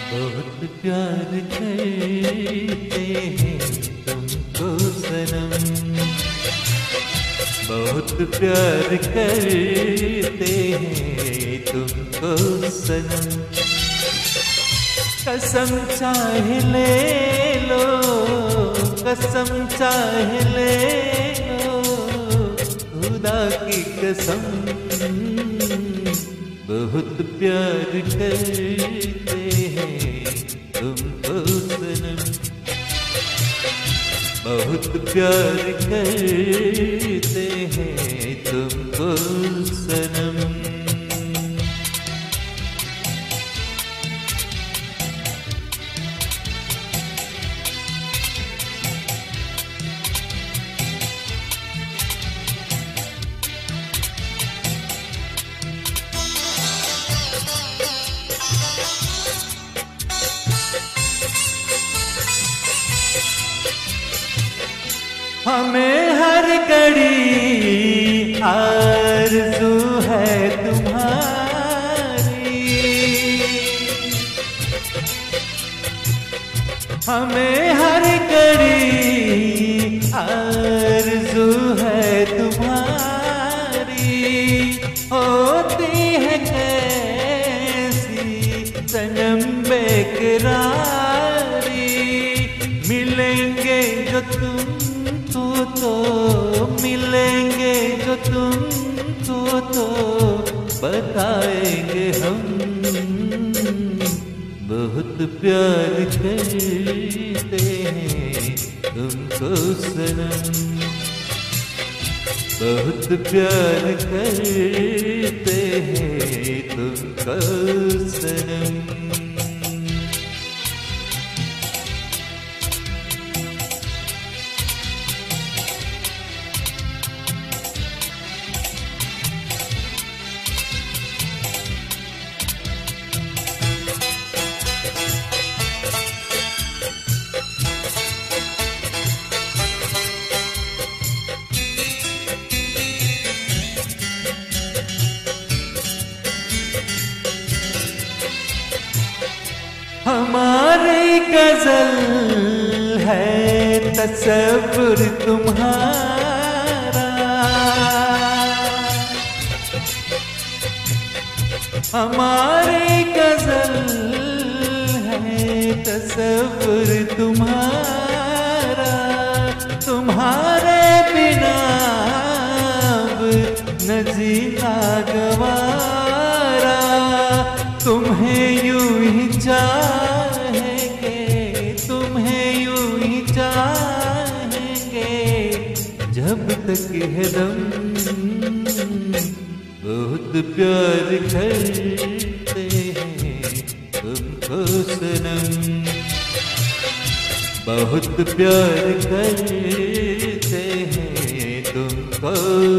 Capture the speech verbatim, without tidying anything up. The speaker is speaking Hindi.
बहुत प्यार करते हैं तुमको सनम, बहुत प्यार करते हैं तुमको सनम। कसम चाहे ले लो, कसम चाहे ले लो, खुदा की कसम। बहुत प्यार करते हैं तुमको सनम, बहुत प्यार करते हैं तुमको सनम। हमें हर घड़ी आरज़ू है तुम्हारी, हमें हर घड़ी आरज़ू है तुम्हारी। होती है कैसी सनम बेकरारी, मिलेंगे जो तुम तो तो मिलेंगे जो तुम तो तो बताएंगे हम। बहुत प्यार करते हैं तुमको सनम, बहुत प्यार करते हैं तुमको सनम। हमारी गजल है तसव्वुर तुम्हारा, हमारी गजल है तसव्वुर तुम्हारा। तुम्हारे बिना अब न जीना गवारा, तुम्हें यूं ही चाहेंगे, तुम्हें यूं ही चाहेंगे जब तक है दम। बहुत प्यार करते हैं तुमको सनम, बहुत प्यार करते हैं तुमको